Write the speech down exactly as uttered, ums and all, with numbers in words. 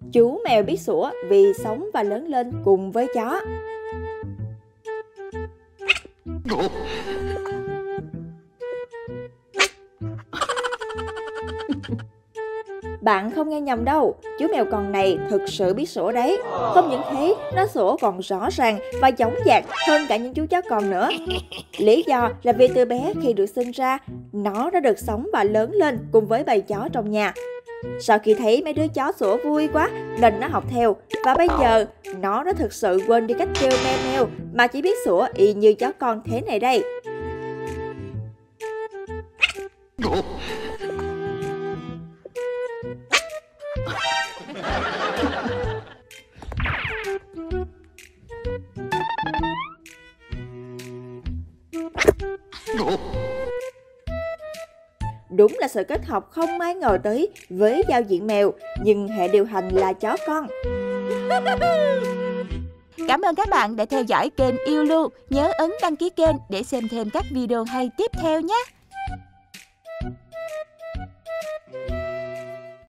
Chú mèo biết sủa vì sống và lớn lên cùng với chó. Bạn không nghe nhầm đâu, chú mèo con này thực sự biết sủa đấy. Không những thế, nó sủa còn rõ ràng và dõng dạc hơn cả những chú chó con nữa. Lý do là vì từ bé khi được sinh ra, nó đã được sống và lớn lên cùng với bầy chó trong nhà. Sau khi thấy mấy đứa chó sủa vui quá nên nó học theo, và bây giờ nó đã thực sự quên đi cách kêu meo meo mà chỉ biết sủa y như chó con thế này đây. Đúng là sự kết hợp không ai ngờ tới với giao diện mèo, nhưng hệ điều hành là chó con. Cảm ơn các bạn đã theo dõi kênh Yêu Lưu. Nhớ ấn đăng ký kênh để xem thêm các video hay tiếp theo nhé.